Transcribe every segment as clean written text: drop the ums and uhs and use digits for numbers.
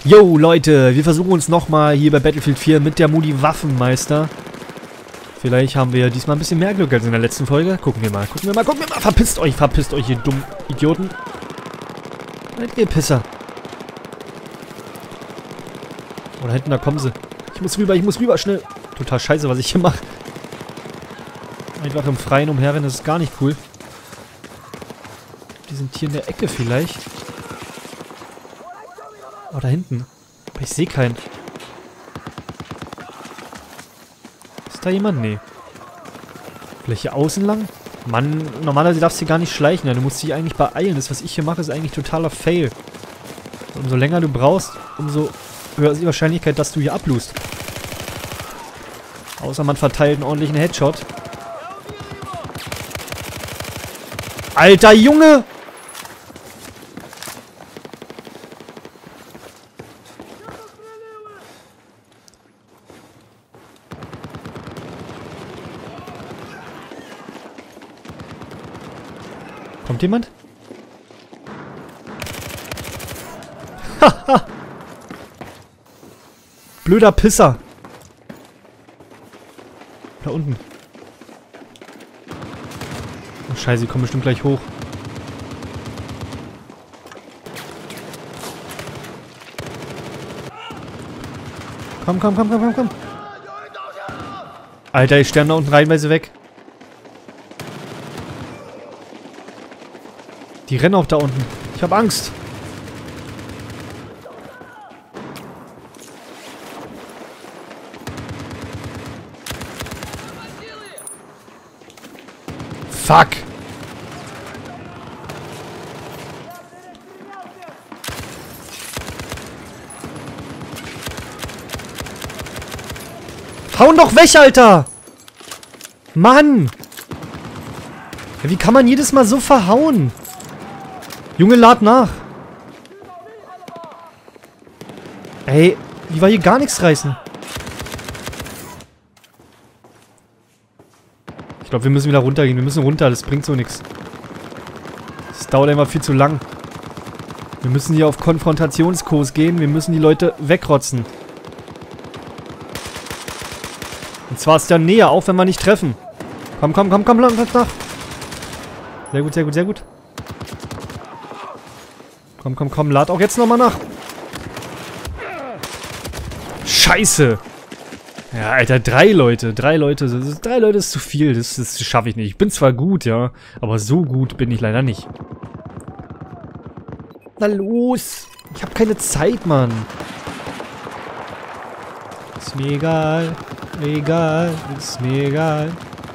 Yo, Leute, wir versuchen uns nochmal hier bei Battlefield 4 mit der Modi Waffenmeister. Vielleicht haben wir diesmal ein bisschen mehr Glück als in der letzten Folge. Gucken wir mal, gucken wir mal, gucken wir mal. Verpisst euch, ihr dummen Idioten. Halt, ihr Pisser. Oh, da hinten, da kommen sie. Ich muss rüber, schnell. Total scheiße, was ich hier mache. Einfach im Freien umherrennen, das ist gar nicht cool. Die sind hier in der Ecke vielleicht. Oh, da hinten. Aber ich sehe keinen. Ist da jemand? Nee. Vielleicht hier außen lang? Mann, normalerweise darfst du hier gar nicht schleichen. Ja, du musst dich eigentlich beeilen. Das, was ich hier mache, ist eigentlich totaler Fail. Umso länger du brauchst, umso höher ist die Wahrscheinlichkeit, dass du hier ablust. Außer man verteilt einen ordentlichen Headshot. Alter Junge! Kommt jemand? Haha! Blöder Pisser! Da unten. Oh Scheiße, die kommen bestimmt gleich hoch. Komm. Alter, ich sterbe da unten reihenweise weg. Die rennen auch da unten. Ich hab Angst. Fuck. Hauen doch weg, Alter! Mann! Ja, wie kann man jedes Mal so verhauen? Junge, lad nach! Ey, wie war hier gar nichts reißen? Ich glaube, wir müssen wieder runtergehen. Wir müssen runter, das bringt so nichts. Das dauert einfach viel zu lang. Wir müssen hier auf Konfrontationskurs gehen. Wir müssen die Leute wegrotzen. Und zwar ist der näher, auch wenn wir nicht treffen. Komm, lass nach. Sehr gut. Komm, lad auch jetzt nochmal nach. Scheiße. Ja, Alter, 3 Leute. 3 Leute ist zu viel. Das schaffe ich nicht. Ich bin zwar gut, ja, aber so gut bin ich leider nicht. Na los. Ich habe keine Zeit, Mann. Ist mir egal. Ist mir egal.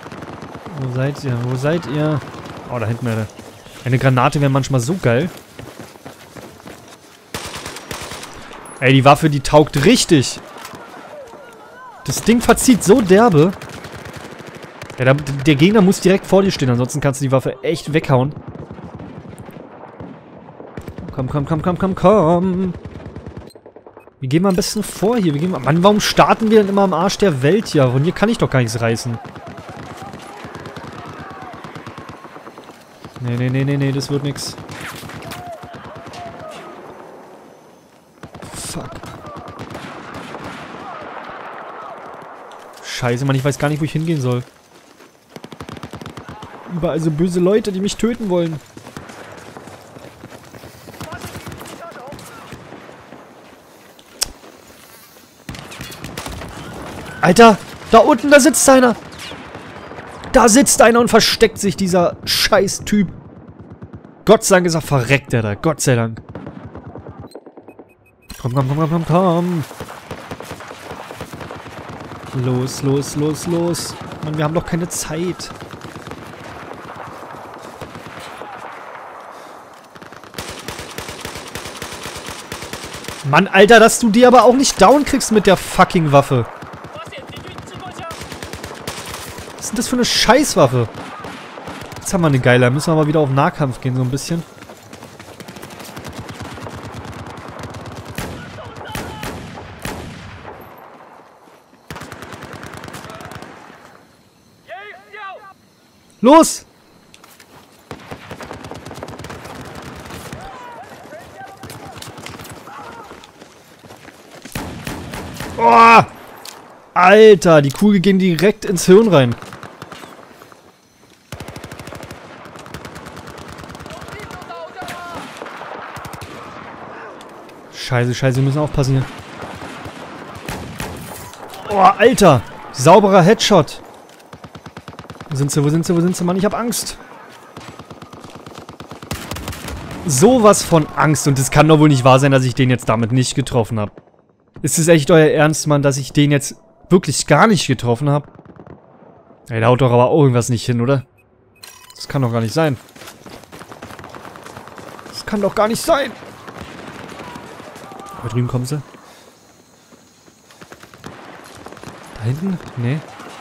Wo seid ihr? Oh, da hinten eine Granate wäre manchmal so geil. Ey, die Waffe, die taugt richtig. Das Ding verzieht so derbe. Ja, der Gegner muss direkt vor dir stehen, ansonsten kannst du die Waffe echt weghauen. Komm. Wie gehen wir am besten vor hier? Mann, warum starten wir denn immer am Arsch der Welt hier? Von hier kann ich doch gar nichts reißen. Nee, das wird nix. Fuck. Scheiße, Mann, ich weiß gar nicht, wo ich hingehen soll. Überall so böse Leute, die mich töten wollen. Alter, da unten, da sitzt einer. Da sitzt einer und versteckt sich, dieser Scheiß-Typ. Gott sei Dank ist er verreckt, der da. Gott sei Dank. Komm. Los. Mann, wir haben doch keine Zeit. Mann, Alter, dass du die aber auch nicht down kriegst mit der fucking Waffe. Was ist denn das für eine Scheißwaffe? Jetzt haben wir eine geile. Müssen wir mal wieder auf Nahkampf gehen, so ein bisschen. Los! Oh! Alter, die Kugel ging direkt ins Hirn rein. Scheiße, scheiße, wir müssen aufpassen hier. Oh, Alter! Sauberer Headshot. Wo sind sie, wo sind sie, wo sind sie, Mann? Ich hab Angst. Sowas von Angst. Und es kann doch wohl nicht wahr sein, dass ich den jetzt damit nicht getroffen habe. Ist es echt euer Ernst, Mann, dass ich den jetzt wirklich gar nicht getroffen habe? Ey, da haut doch aber auch irgendwas nicht hin, oder? Das kann doch gar nicht sein. Das kann doch gar nicht sein. Da drüben kommen sie. Da hinten? Nee.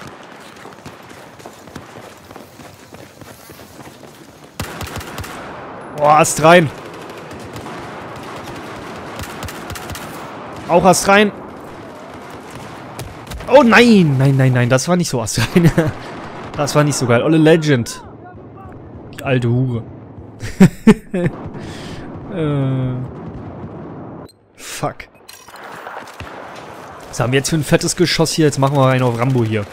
Oh, Ast rein. Auch Ast rein. Oh nein, nein, nein, nein, das war nicht so Ast rein. Das war nicht so geil. Olle Legend. Die alte Hure. Fuck. Was haben wir jetzt für ein fettes Geschoss hier? Jetzt machen wir einen auf Rambo hier.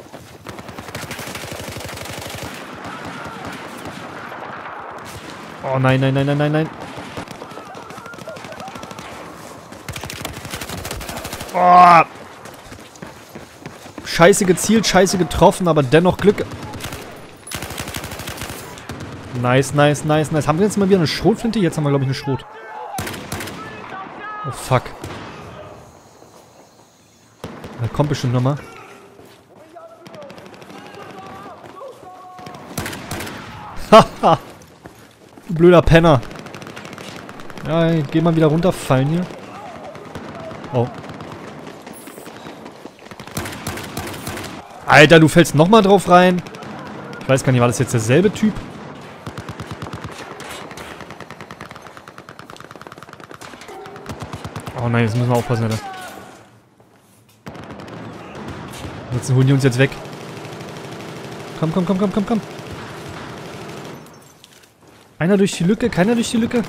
Oh nein, nein, nein, nein, nein, nein. Oh. Scheiße gezielt, scheiße getroffen, aber dennoch Glück. Nice, nice, nice, nice. Haben wir jetzt mal wieder eine Schrotflinte? Jetzt haben wir, glaube ich, eine Schrot. Oh, fuck. Da kommt bestimmt nochmal. Haha. Du blöder Penner. Ja, geh mal wieder runterfallen hier. Oh. Alter, du fällst nochmal drauf rein. Ich weiß gar nicht, war das jetzt derselbe Typ? Oh nein, jetzt müssen wir aufpassen, Alter. Jetzt holen die uns jetzt weg. Komm, komm, komm, komm, komm, komm. Einer durch die Lücke, keiner durch die Lücke.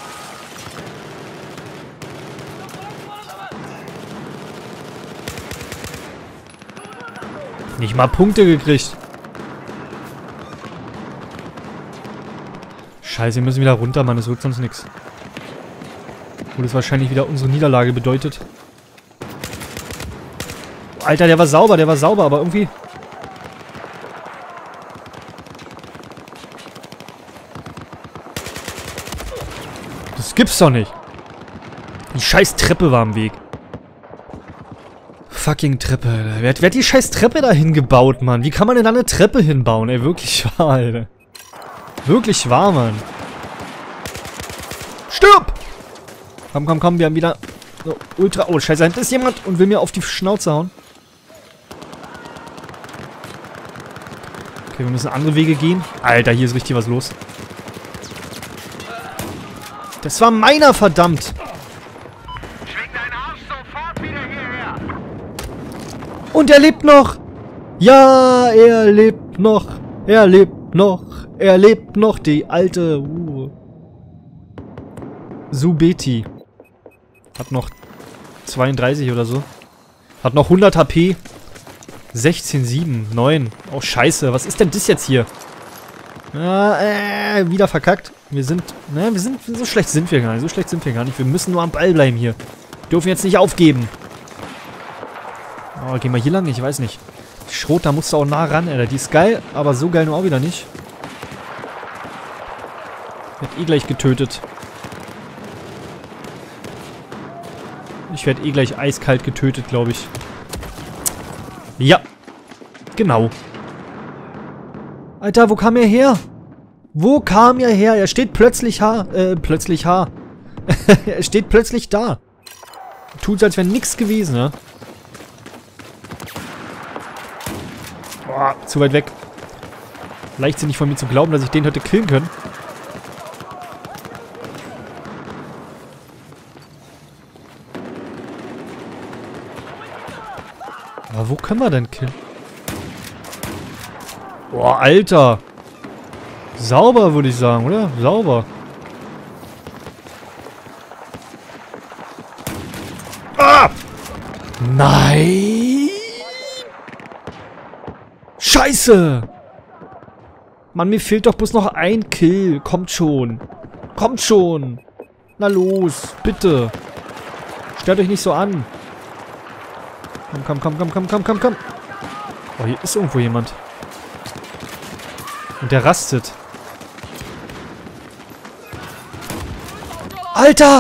Nicht mal Punkte gekriegt. Scheiße, wir müssen wieder runter, Mann. Das wird sonst nichts. Wo das wahrscheinlich wieder unsere Niederlage bedeutet. Alter, der war sauber, aber irgendwie... Das gibt's doch nicht. Die scheiß Treppe war im Weg. Fucking Treppe, Alter. Wer hat die scheiß Treppe da hingebaut, Mann? Wie kann man denn da eine Treppe hinbauen, ey? Wirklich wahr, Alter. Wirklich wahr, Mann. Stirb! Komm, komm, komm, wir haben wieder... So, Ultra... Oh, scheiße, da hinten ist jemand und will mir auf die Schnauze hauen. Okay, wir müssen andere Wege gehen. Alter, hier ist richtig was los. Das war meiner, verdammt! Und er lebt noch! Ja, er lebt noch! Er lebt noch! Er lebt noch, die alte Subeti. Hat noch 32 oder so. Hat noch 100 HP. 16, 7, 9. Oh, scheiße. Was ist denn das jetzt hier? Wieder verkackt. Wir sind... Ne, wir sind... So schlecht sind wir gar nicht. So schlecht sind wir gar nicht. Wir müssen nur am Ball bleiben hier. Wir dürfen jetzt nicht aufgeben. Oh, gehen wir hier lang? Ich weiß nicht. Die Schrot, da musst du auch nah ran, Alter. Die ist geil, aber so geil nur auch wieder nicht. Wird eh gleich getötet. Ich werde eh gleich eiskalt getötet, glaube ich. Ja. Genau. Alter, wo kam er her? Wo kam er her? Er steht plötzlich er steht plötzlich da. Tut so, als wäre nichts gewesen, ne? Boah, zu weit weg. Leichtsinnig von mir zu glauben, dass ich den hätte killen können. Aber wo können wir denn killen? Boah, Alter. Sauber, würde ich sagen, oder? Sauber. Ah! Nein! Scheiße! Mann, mir fehlt doch bloß noch ein Kill. Kommt schon. Kommt schon. Na los, bitte. Stellt euch nicht so an. Komm, komm, komm, komm, komm, komm, komm. Oh, hier ist irgendwo jemand. Und der rastet. Alter!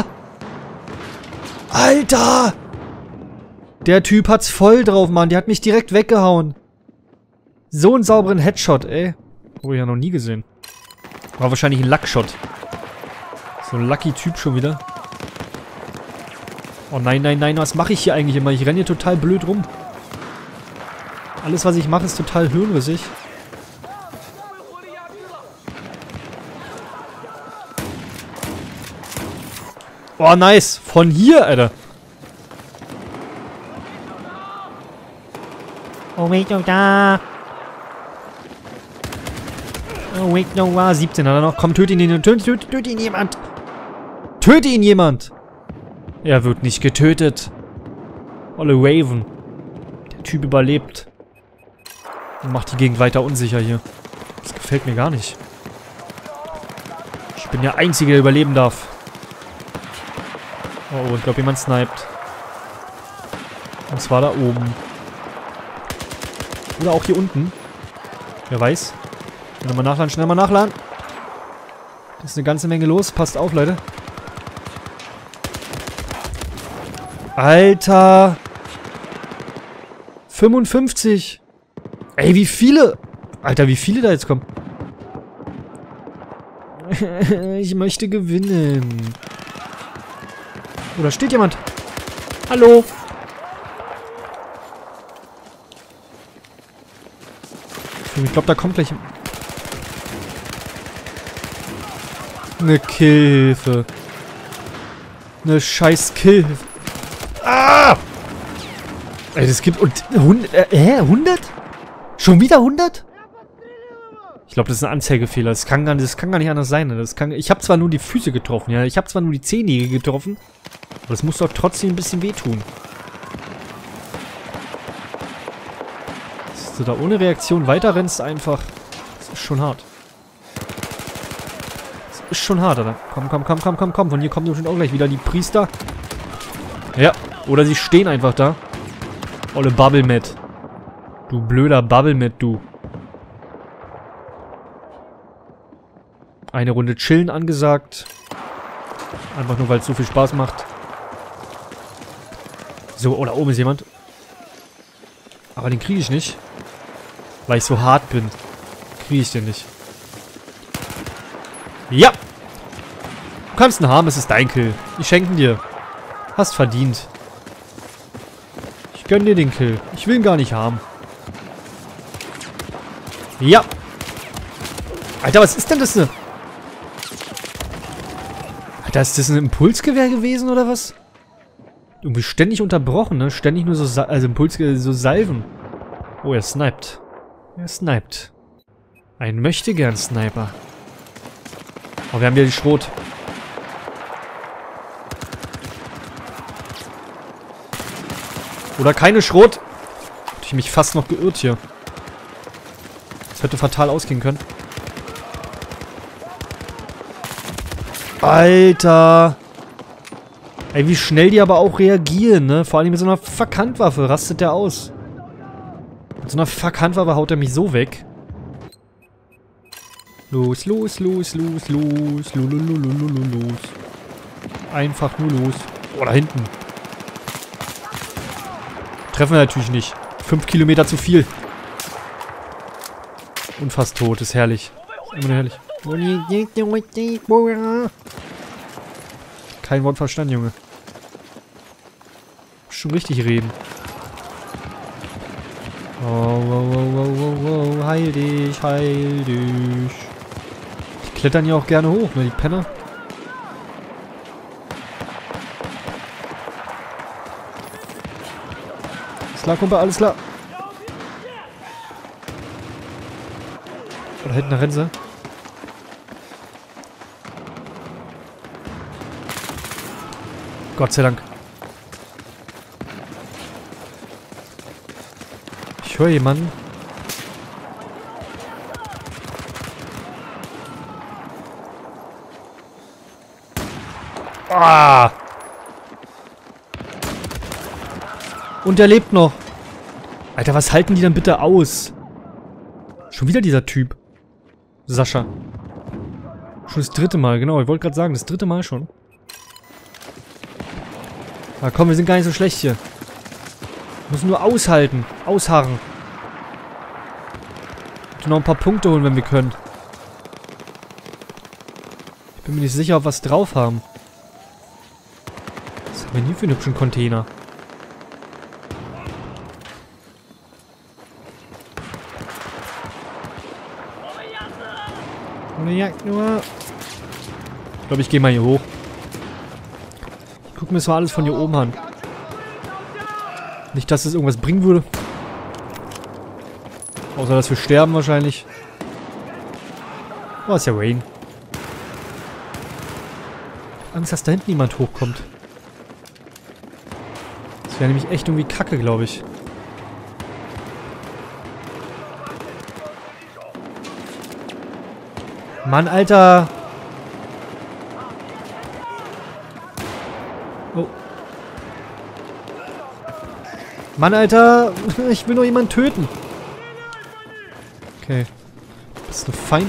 Alter! Der Typ hat's voll drauf, Mann. Der hat mich direkt weggehauen. So einen sauberen Headshot, ey. Oh, ich ja noch nie gesehen. War wahrscheinlich ein Luckshot. So ein lucky Typ schon wieder. Oh nein, nein, nein. Was mache ich hier eigentlich immer? Ich renne hier total blöd rum. Alles, was ich mache, ist total hirnrissig. Oh, nice. Von hier, Alter. Oh, wait, no, da. Oh, wait, no, 17 hat er noch. Komm, töte ihn, töte ihn jemand. Töte ihn jemand. Er wird nicht getötet. Olle Raven. Der Typ überlebt. Und macht die Gegend weiter unsicher hier. Das gefällt mir gar nicht. Ich bin der Einzige, der überleben darf. Oh, ich glaube, jemand sniped. Und zwar da oben. Oder auch hier unten. Wer weiß. Schnell mal nachladen, schnell mal nachladen. Da ist eine ganze Menge los. Passt auf, Leute. Alter. 55. Ey, wie viele? Alter, wie viele da jetzt kommen. Ich möchte gewinnen. Oh, da steht jemand. Hallo. Ich glaube, da kommt gleich eine Killhilfe. Eine scheiß Killhilfe. Ah! Ey, das gibt... Und 100? 100? Schon wieder 100? Ich glaube, das ist ein Anzeigefehler. Das kann gar nicht anders sein. Ich habe zwar nur die Füße getroffen, ja. Ich habe zwar nur die Zehennägel getroffen. Aber das muss doch trotzdem ein bisschen wehtun. Dass du da ohne Reaktion weiterrennst einfach. Das ist schon hart. Das ist schon hart, Alter. Komm, komm, komm, komm, komm, komm. Von hier kommen bestimmt auch gleich wieder die Priester. Ja. Oder sie stehen einfach da. Olle Bubblemet. Du blöder Bubblemet, du. Eine Runde chillen angesagt. Einfach nur, weil es so viel Spaß macht. So, oh, da oben ist jemand. Aber den kriege ich nicht. Weil ich so hart bin. Kriege ich den nicht. Ja! Du kannst ihn haben, es ist dein Kill. Ich schenke ihn dir. Hast verdient. Ich gönn dir den Kill. Ich will ihn gar nicht haben. Ja! Alter, was ist denn das ne? Alter, ist das ein Impulsgewehr gewesen oder was? Irgendwie ständig unterbrochen, ne? Ständig nur so, so Salven. Oh, er sniped. Er sniped. Ein Möchtegern-Sniper. Oh, wir haben wieder die Schrot. Oder keine Schrot. Hätte ich mich fast noch geirrt hier. Das hätte fatal ausgehen können. Alter. Ey, wie schnell die aber auch reagieren, ne? Vor allem mit so einer Fuck-Handwaffe rastet der aus. Mit so einer Fuck-Handwaffe haut er mich so weg. Los, los, los, los, los. Los. Einfach nur los. Oh, da hinten. Treffen wir natürlich nicht. 5 Kilometer zu viel. Und fast tot. Ist herrlich. Immer nur herrlich. Kein Wort verstanden, Junge. Schon richtig reden. Oh, heil dich, heil dich. Die klettern ja auch gerne hoch, ne, die Penner. Alles klar, Kumpel, alles klar. Oder hinten rennen sie. Gott sei Dank. Ich höre jemanden. Ah! Und er lebt noch. Alter, was halten die denn bitte aus? Schon wieder dieser Typ. Sascha. Schon das 3. Mal, genau. Ich wollte gerade sagen, das 3. Mal schon. Na komm, wir sind gar nicht so schlecht hier. Müssen nur aushalten. Ausharren. Und noch ein paar Punkte holen, wenn wir können. Ich bin mir nicht sicher, ob wir es drauf haben. Was haben wir denn hier für einen hübschen Container? Ohne Jagd nur. Ich glaube, ich gehe mal hier hoch. Ich gucke mir das mal alles von hier oben an. Nicht, dass es irgendwas bringen würde. Außer, dass wir sterben wahrscheinlich. Oh, ist ja Rain. Ich hab Angst, dass da hinten niemand hochkommt. Das wäre nämlich echt irgendwie kacke, glaube ich. Mann, Alter! Oh. Mann, Alter! Ich will nur jemanden töten. Okay. Bist du ein Feind?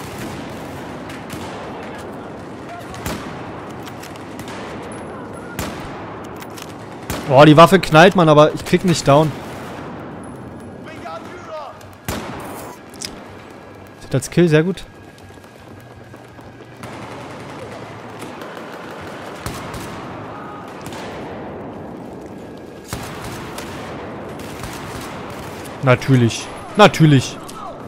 Boah, die Waffe knallt, Mann, aber ich krieg nicht down. Sieht als Kill sehr gut. Natürlich. Natürlich.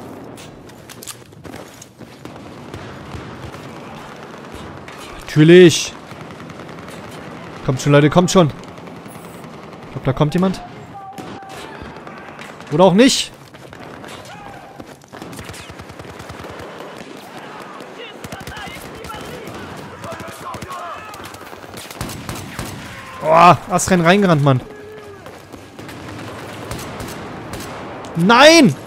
Natürlich. Kommt schon, Leute, kommt schon. Ich glaube, da kommt jemand. Oder auch nicht. Oh, astrein reingerannt, Mann. Nein!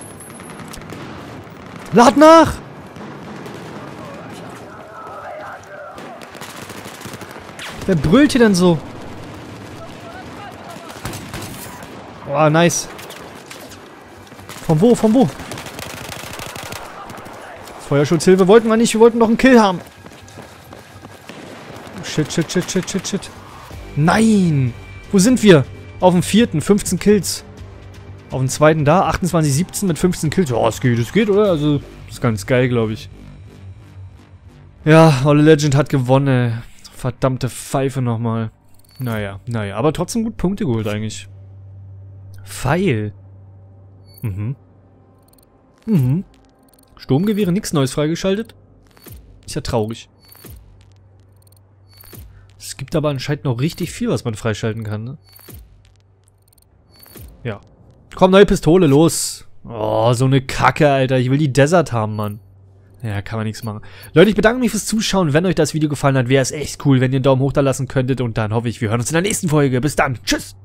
Lad nach! Wer brüllt hier denn so? Oh, nice. Von wo? Von wo? Feuerschutzhilfe wollten wir nicht. Wir wollten noch einen Kill haben. Shit, shit, shit, shit, shit, shit. Nein! Wo sind wir? Auf dem 4. 15 Kills. Auf dem 2. da. 28, 17 mit 15 Kills. Ja, es geht, oder? Also, das ist ganz geil, glaube ich. Ja, Olle Legend hat gewonnen. Verdammte Pfeife nochmal. Naja. Aber trotzdem gut Punkte geholt eigentlich. Pfeil. Sturmgewehre, nichts Neues freigeschaltet. Ist ja traurig. Es gibt aber anscheinend noch richtig viel, was man freischalten kann, ne? Ja. Komm, neue Pistole, los. Oh, so eine Kacke, Alter. Ich will die Desert haben, Mann. Ja, kann man nichts machen. Leute, ich bedanke mich fürs Zuschauen. Wenn euch das Video gefallen hat, wäre es echt cool, wenn ihr einen Daumen hoch da lassen könntet. Und dann hoffe ich, wir hören uns in der nächsten Folge. Bis dann. Tschüss.